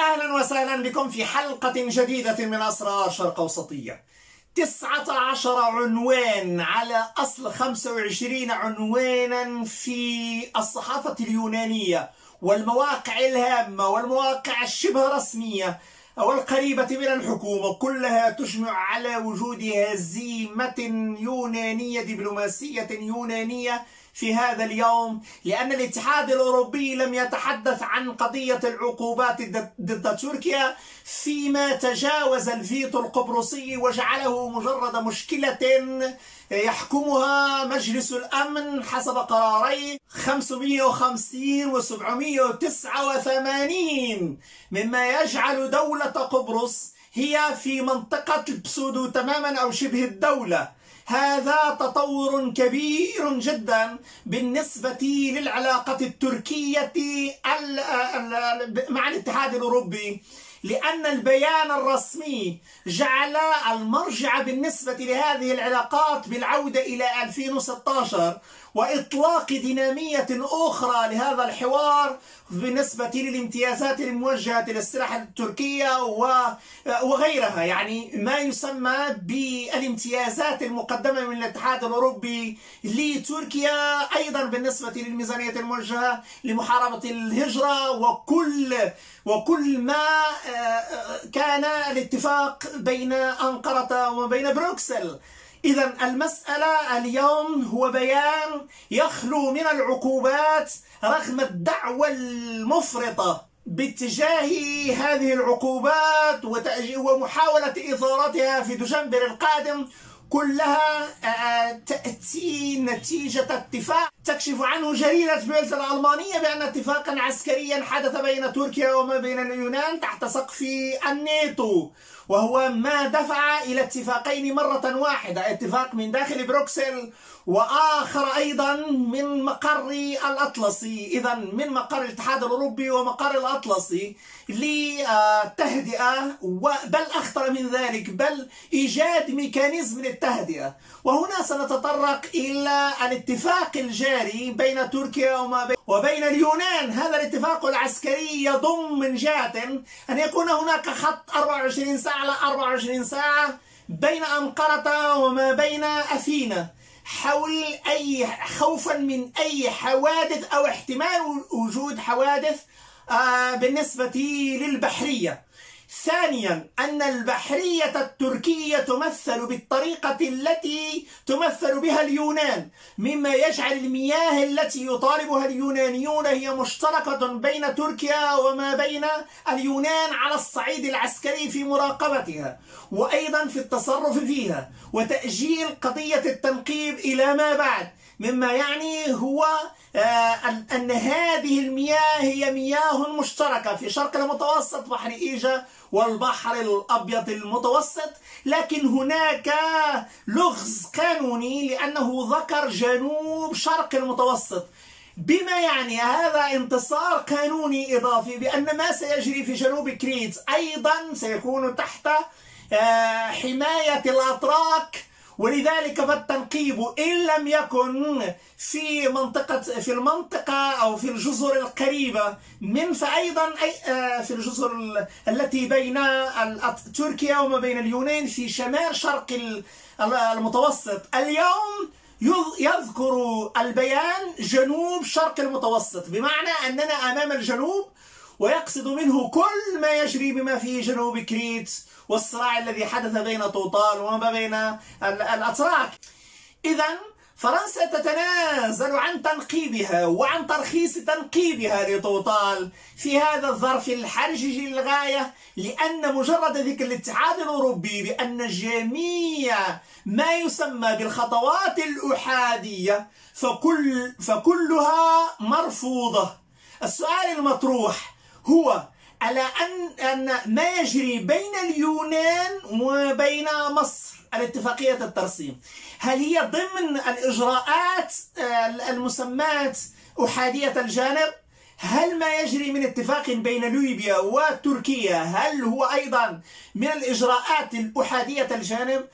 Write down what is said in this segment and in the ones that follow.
أهلا وسهلا بكم في حلقة جديدة من أسرار شرق أوسطية. 19 عنوان على أصل 25 عنوانا في الصحافة اليونانية والمواقع الهامة والمواقع الشبه رسمية والقريبة من الحكومة، كلها تجمع على وجود هزيمة يونانية دبلوماسية يونانية في هذا اليوم، لأن الاتحاد الأوروبي لم يتحدث عن قضية العقوبات ضد تركيا فيما تجاوز الفيتو القبرصي وجعله مجرد مشكلة يحكمها مجلس الأمن حسب قراري 550 و 789، مما يجعل دولة قبرص هي في منطقة البسودو تماما أو شبه الدولة. هذا تطور كبير جدا بالنسبة للعلاقة التركية مع الاتحاد الأوروبي، لأن البيان الرسمي جعل المرجع بالنسبة لهذه العلاقات بالعودة إلى 2016 وإطلاق دينامية أخرى لهذا الحوار بالنسبة للامتيازات الموجهة للسلاح التركية وغيرها، يعني ما يسمى بالامتيازات المقدمة من الاتحاد الأوروبي لتركيا، أيضا بالنسبة للميزانية الموجهة لمحاربة الهجرة وكل ما كان الاتفاق بين أنقرة وبين بروكسل. إذا المسألة اليوم هو بيان يخلو من العقوبات رغم الدعوة المفرطة باتجاه هذه العقوبات ومحاولة إثارتها في دجنبر القادم، كلها تأتي نتيجة اتفاق تكشف عنه جريدة بيلت الألمانية بأن اتفاقا عسكريا حدث بين تركيا وما بين اليونان تحت سقف الناتو، وهو ما دفع إلى اتفاقين مرة واحدة، اتفاق من داخل بروكسل وآخر أيضا من مقر الأطلسي، إذا من مقر الاتحاد الأوروبي ومقر الأطلسي للتهدئة، بل أخطر من ذلك بل إيجاد ميكانيزم للتهدئة. وهنا سنتطرق إلى الاتفاق الجاري بين تركيا وبين اليونان. هذا الاتفاق العسكري يضم من جهة أن يكون هناك خط 24 ساعة على 24 ساعة بين أنقرة وما بين أثينا حول خوفا من أي حوادث أو احتمال وجود حوادث بالنسبة للبحرية. ثانيا أن البحرية التركية تمثل بالطريقة التي تمثل بها اليونان، مما يجعل المياه التي يطالبها اليونانيون هي مشتركة بين تركيا وما بين اليونان على الصعيد العسكري في مراقبتها وأيضا في التصرف فيها وتأجيل قضية التنقيب إلى ما بعد، مما يعني هو أن هذه المياه هي مياه مشتركة في شرق المتوسط، بحر إيجا والبحر الأبيض المتوسط، لكن هناك لغز قانوني لأنه ذكر جنوب شرق المتوسط، بما يعني هذا انتصار قانوني إضافي بأن ما سيجري في جنوب كريت أيضا سيكون تحت حماية الأتراك، ولذلك فالتنقيب إن لم يكن في المنطقة أو في الجزر القريبة من فأيضا في الجزر التي بين تركيا وما بين اليونان في شمال شرق المتوسط. اليوم يذكر البيان جنوب شرق المتوسط، بمعنى أننا أمام الجنوب ويقصد منه كل ما يجري بما في جنوب كريت والصراع الذي حدث بين توطال وما بين الأتراك. إذا فرنسا تتنازل عن تنقيبها وعن ترخيص تنقيبها لتوطال في هذا الظرف الحرجي للغاية، لأن مجرد ذكر الاتحاد الأوروبي بأن جميع ما يسمى بالخطوات الأحادية فكلها مرفوضة. السؤال المطروح هو على أن ما يجري بين اليونان وبين مصر الاتفاقية الترسيم، هل هي ضمن الإجراءات المسماة أحادية الجانب؟ هل ما يجري من اتفاق بين ليبيا وتركيا هل هو أيضا من الإجراءات الأحادية الجانب؟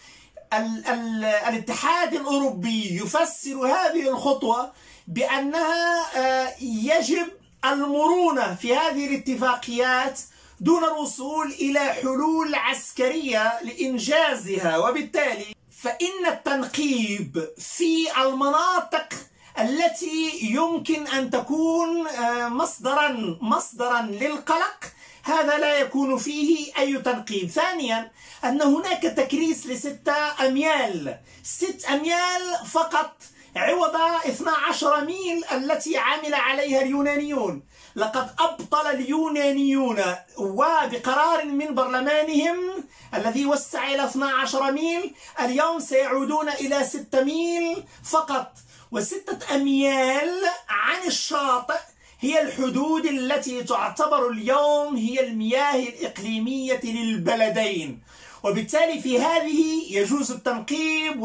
الاتحاد الأوروبي يفسر هذه الخطوة بأنها يجب المرونة في هذه الاتفاقيات دون الوصول إلى حلول عسكرية لإنجازها. وبالتالي فإن التنقيب في المناطق التي يمكن أن تكون مصدرا للقلق هذا لا يكون فيه أي تنقيب. ثانيا أن هناك تكريس ل6 أميال، 6 أميال فقط عوض 12 ميل التي عمل عليها اليونانيون. لقد أبطل اليونانيون وبقرار من برلمانهم الذي وسع إلى 12 ميل، اليوم سيعودون إلى 6 ميل فقط. و6 أميال عن الشاطئ هي الحدود التي تعتبر اليوم هي المياه الإقليمية للبلدين. وبالتالي في هذه يجوز التنقيب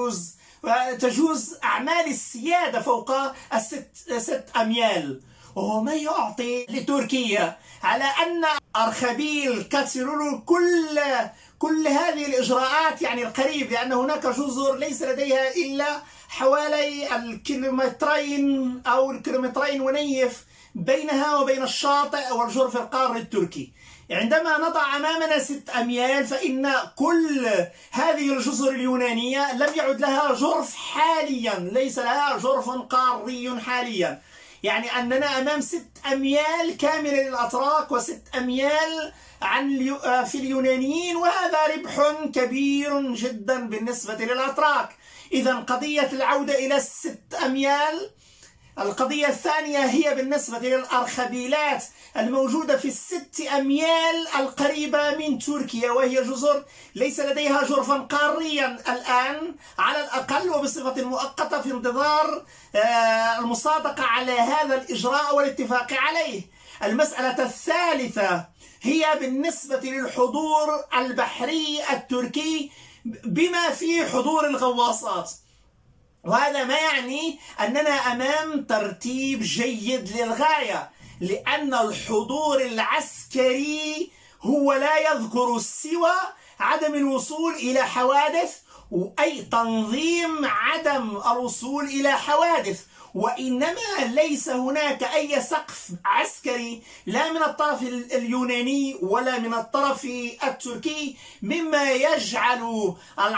وتجوز أعمال السيادة فوق 6 أميال. وهو ما يعطي لتركيا على أن أرخبيل كاتسيرولو كل هذه الإجراءات يعني القريب، لأن هناك جزر ليس لديها إلا حوالي الكيلومترين أو الكيلومترين ونيف بينها وبين الشاطئ والجرف القاري التركي. عندما نضع أمامنا 6 أميال فإن كل هذه الجزر اليونانية لم يعد لها جرف حاليا، ليس لها جرف قاري حاليا، يعني أننا أمام 6 أميال كاملة للأتراك و6 أميال في اليونانيين، وهذا ربح كبير جدا بالنسبة للأتراك. إذا قضية العودة إلى 6 أميال. القضية الثانية هي بالنسبة للأرخبيلات الموجودة في 6 أميال القريبة من تركيا، وهي جزر ليس لديها جرفا قاريا الآن على الأقل وبصفة مؤقتة في انتظار المصادقة على هذا الإجراء والاتفاق عليه. المسألة الثالثة هي بالنسبة للحضور البحري التركي بما فيه حضور الغواصات، وهذا ما يعني أننا أمام ترتيب جيد للغاية، لأن الحضور العسكري هو لا يذكر سوى عدم الوصول إلى حوادث أي تنظيم عدم الوصول إلى حوادث، وإنما ليس هناك أي سقف عسكري لا من الطرف اليوناني ولا من الطرف التركي، مما يجعل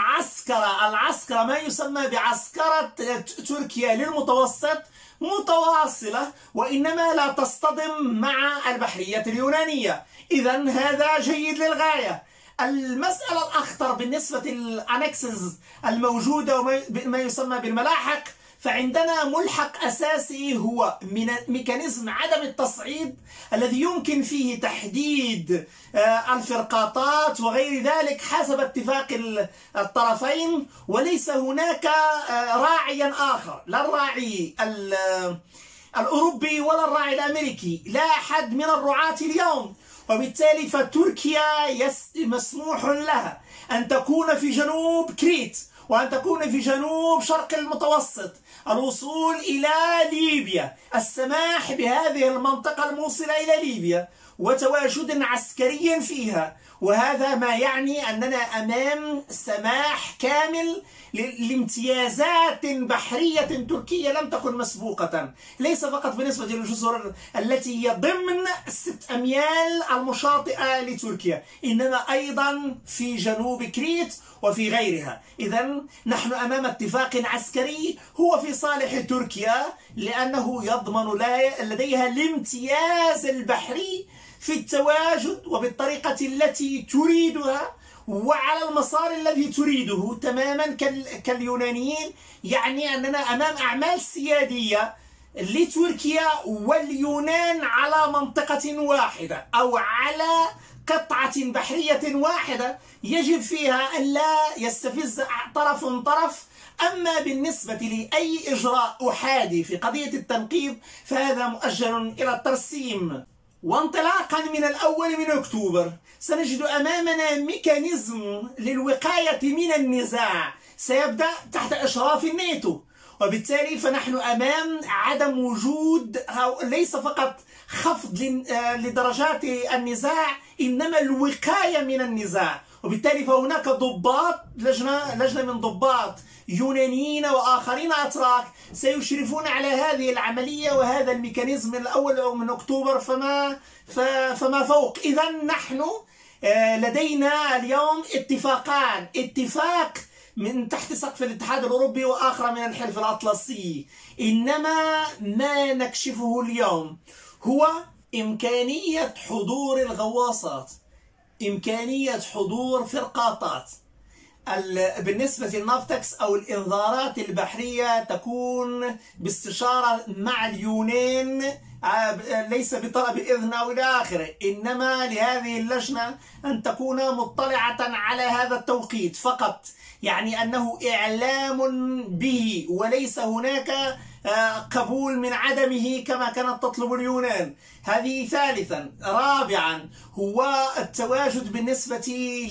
العسكرة ما يسمى بعسكرة تركيا للمتوسط متواصلة، وإنما لا تصطدم مع البحرية اليونانية. إذن هذا جيد للغاية. المسألة الأخطر بالنسبة للأنكسز الموجودة وما يسمى بالملاحق، فعندنا ملحق أساسي هو من ميكانيزم عدم التصعيد الذي يمكن فيه تحديد الفرقاطات وغير ذلك حسب اتفاق الطرفين، وليس هناك راعيا آخر، لا الراعي الأوروبي ولا الراعي الأمريكي، لا أحد من الرعاة اليوم. وبالتالي فتركيا مسموح لها أن تكون في جنوب كريت وأن تكون في جنوب شرق المتوسط، الوصول إلى ليبيا، السماح بهذه المنطقة الموصلة إلى ليبيا وتواجد عسكري فيها. وهذا ما يعني أننا أمام سماح كامل لامتيازات بحرية تركية لم تكن مسبوقة، ليس فقط بالنسبة للجزر التي هي ضمن 6 أميال المشاطئة لتركيا، إنما أيضا في جنوب كريت وفي غيرها. إذن نحن أمام اتفاق عسكري هو في صالح تركيا، لأنه يضمن لديها الامتياز البحري في التواجد وبالطريقة التي تريدها وعلى المسار الذي تريده تماما كاليونانيين. يعني أننا أمام أعمال سيادية لتركيا واليونان على منطقة واحدة أو على قطعة بحرية واحدة يجب فيها أن لا يستفز طرف. أما بالنسبة لأي إجراء أحادي في قضية التنقيب فهذا مؤجل إلى الترسيم. وانطلاقا من 1 من أكتوبر سنجد أمامنا ميكانيزم للوقاية من النزاع سيبدأ تحت إشراف الناتو، وبالتالي فنحن أمام عدم وجود ليس فقط خفض لدرجات النزاع، إنما الوقاية من النزاع. وبالتالي فهناك ضباط لجنة من ضباط يونانيين وآخرين أتراك سيشرفون على هذه العملية وهذا الميكانيزم من الأول من أكتوبر فما فوق. إذا نحن لدينا اليوم اتفاقان، اتفاق من تحت سقف الاتحاد الأوروبي وآخر من الحلف الأطلسي، إنما ما نكشفه اليوم هو إمكانية حضور الغواصات، إمكانية حضور فرقاطات. بالنسبة للنافطكس أو الإنذارات البحرية تكون باستشارة مع اليونان، ليس بطلب إذن أو إلى آخره، إنما لهذه اللجنة أن تكون مطلعة على هذا التوقيت فقط، يعني أنه إعلام به وليس هناك قبول من عدمه كما كانت تطلب اليونان. هذه ثالثا. رابعا هو التواجد بالنسبة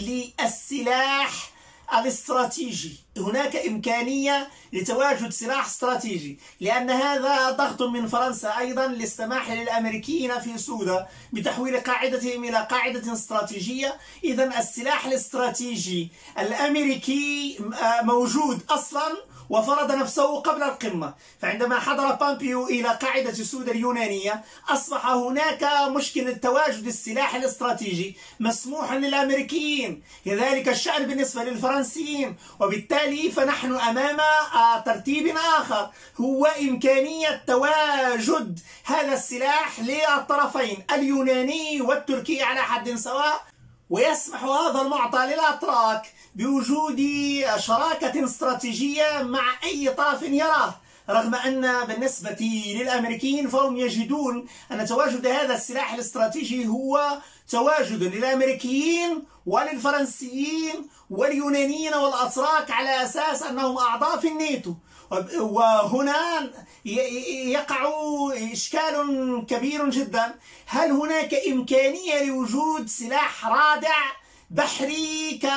للسلاح الاستراتيجي، هناك إمكانية لتواجد سلاح استراتيجي، لأن هذا ضغط من فرنسا أيضا للسماح للأمريكيين في سودا بتحويل قاعدتهم إلى قاعدة استراتيجية. إذا السلاح الاستراتيجي الأمريكي موجود أصلا وفرض نفسه قبل القمة، فعندما حضر بامبيو إلى قاعدة سودا اليونانية أصبح هناك مشكلة تواجد السلاح الاستراتيجي مسموح للأمريكيين، كذلك الشأن بالنسبة للفرنسيين، وبالتالي فنحن أمام ترتيب آخر هو إمكانية تواجد هذا السلاح للطرفين اليوناني والتركي على حد سواء، ويسمح هذا المعطى للأتراك بوجود شراكة استراتيجية مع أي طرف يراه، رغم أن بالنسبة للأمريكيين فهم يجدون أن تواجد هذا السلاح الاستراتيجي هو تواجد للأمريكيين وللفرنسيين واليونانيين والأتراك على أساس أنهم أعضاء في الناتو. وهنا يقع إشكال كبير جدا، هل هناك إمكانية لوجود سلاح رادع بحري ك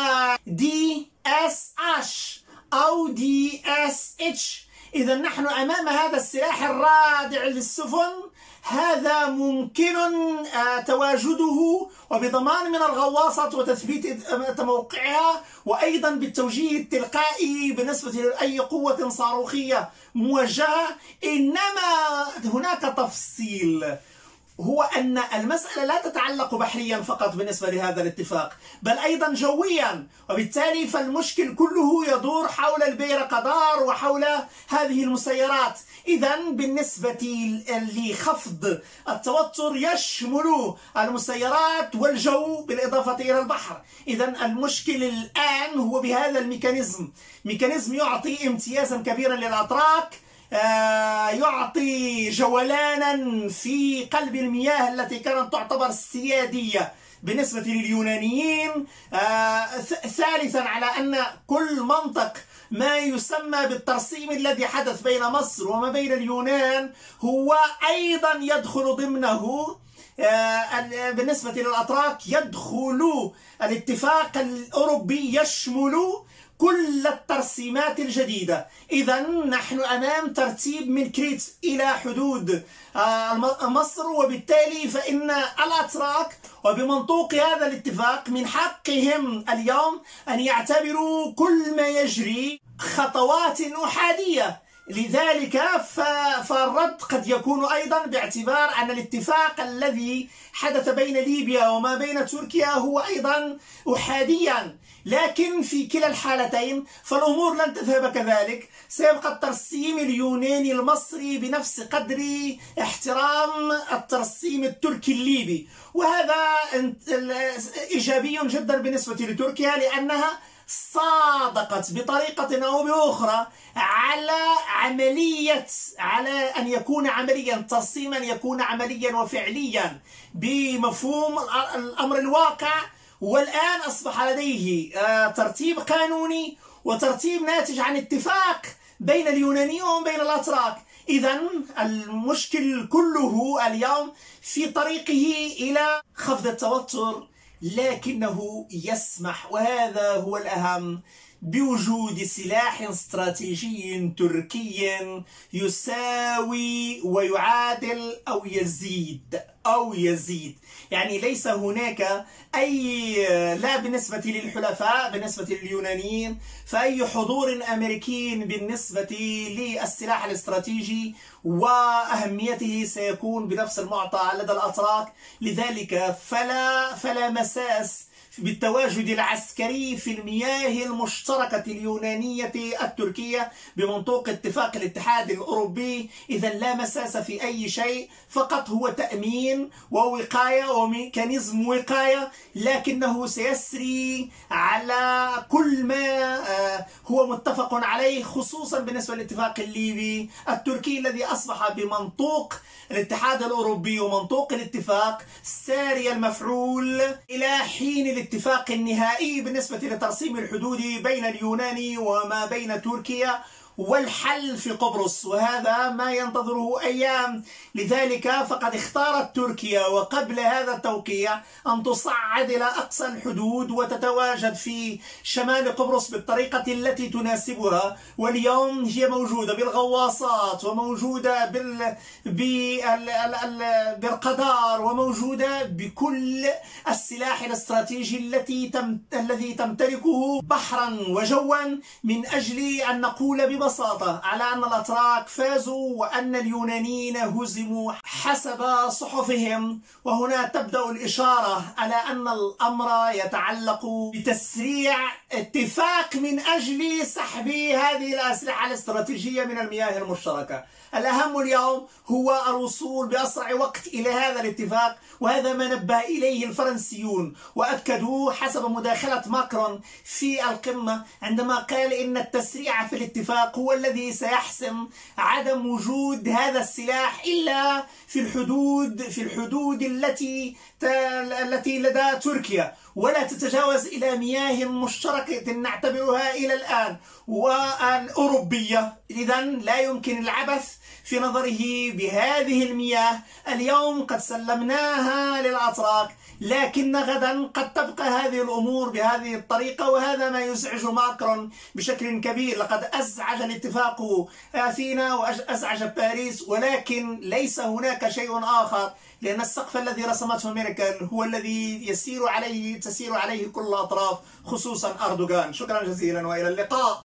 DSH أو DSH؟ إذا نحن أمام هذا السلاح الرادع للسفن، هذا ممكن تواجده وبضمان من الغواصة وتثبيت موقعها، وأيضا بالتوجيه التلقائي بالنسبة لأي قوة صاروخية موجهة. إنما هناك تفصيل، هو أن المسألة لا تتعلق بحريا فقط بالنسبة لهذا الاتفاق، بل أيضا جويا، وبالتالي فالمشكل كله يدور حول البيرقدار وحول هذه المسيرات. إذا بالنسبة لخفض التوتر يشمل المسيرات والجو بالإضافة إلى البحر. إذا المشكل الآن هو بهذا الميكانيزم، ميكانيزم يعطي امتيازا كبيرا للأتراك، يعطي جولانا في قلب المياه التي كانت تعتبر سيادية بالنسبة لليونانيين. ثالثا على أن كل منطق ما يسمى بالترسيم الذي حدث بين مصر وما بين اليونان هو أيضا يدخل ضمنه بالنسبة للأتراك، يدخل الاتفاق الأوروبي يشمل كل الترسيمات الجديدة. إذا نحن أمام ترتيب من كريت إلى حدود مصر، وبالتالي فإن الأتراك وبمنطوق هذا الاتفاق من حقهم اليوم أن يعتبروا كل ما يجري خطوات أحادية. لذلك فالرد قد يكون أيضا باعتبار أن الاتفاق الذي حدث بين ليبيا وما بين تركيا هو أيضا أحاديا، لكن في كلا الحالتين فالأمور لن تذهب كذلك، سيبقى الترسيم اليوناني المصري بنفس قدر احترام الترسيم التركي الليبي، وهذا إيجابي جدا بالنسبة لتركيا، لأنها صادقت بطريقة أو بأخرى على أن يكون عمليا، ترسيما يكون عمليا وفعليا بمفهوم الأمر الواقع. والآن أصبح لديه ترتيب قانوني وترتيب ناتج عن اتفاق بين اليونانيين وبين الأتراك. إذا المشكل كله اليوم في طريقه إلى خفض التوتر، لكنه يسمح، وهذا هو الأهم، بوجود سلاح استراتيجي تركي يساوي ويعادل أو يزيد. يعني ليس هناك أي، لا بالنسبة للحلفاء، بالنسبة لليونانيين، فأي حضور أمريكي بالنسبة للسلاح الاستراتيجي وأهميته سيكون بنفس المعطى لدى الأتراك. لذلك فلا مساس بالتواجد العسكري في المياه المشتركة اليونانية التركية بمنطوق اتفاق الاتحاد الأوروبي. إذا لا مساس في أي شيء، فقط هو تأمين ووقاية وميكانيزم وقاية، لكنه سيسري على كل ما هو متفق عليه، خصوصا بالنسبة للاتفاق الليبي التركي الذي أصبح بمنطوق الاتحاد الأوروبي ومنطوق الاتفاق ساري المفعول إلى حين الاتفاق النهائي بالنسبة لترسيم الحدود بين اليونان وما بين تركيا والحل في قبرص، وهذا ما ينتظره أيام. لذلك فقد اختارت تركيا وقبل هذا التوقيع أن تصعد إلى أقصى الحدود وتتواجد في شمال قبرص بالطريقة التي تناسبها. واليوم هي موجودة بالغواصات، وموجودة بالقدار، وموجودة بكل السلاح الاستراتيجي الذي تمتلكه بحرا وجوا، من أجل أن نقول ببساطة على أن الأتراك فازوا وأن اليونانيين هزموا حسب صحفهم. وهنا تبدأ الإشارة على أن الأمر يتعلق بتسريع اتفاق من أجل سحب هذه الأسلحة الاستراتيجية من المياه المشتركة. الأهم اليوم هو الوصول بأسرع وقت إلى هذا الاتفاق، وهذا ما نبه إليه الفرنسيون وأكدوا حسب مداخلة ماكرون في القمة عندما قال إن التسريع في الاتفاق هو الذي سيحسم عدم وجود هذا السلاح إلا في الحدود التي لدى تركيا، ولا تتجاوز إلى مياه مشتركة نعتبرها إلى الآن والأوروبية. إذن لا يمكن العبث في نظره بهذه المياه. اليوم قد سلمناها للأتراك، لكن غدا قد تبقى هذه الأمور بهذه الطريقة، وهذا ما يزعج ماكرون بشكل كبير. لقد أزعج الاتفاق أثينا وأزعج باريس، ولكن ليس هناك شيء آخر، لأن السقف الذي رسمته ميركل هو الذي تسير عليه كل الأطراف، خصوصا أردوغان. شكرا جزيلا وإلى اللقاء.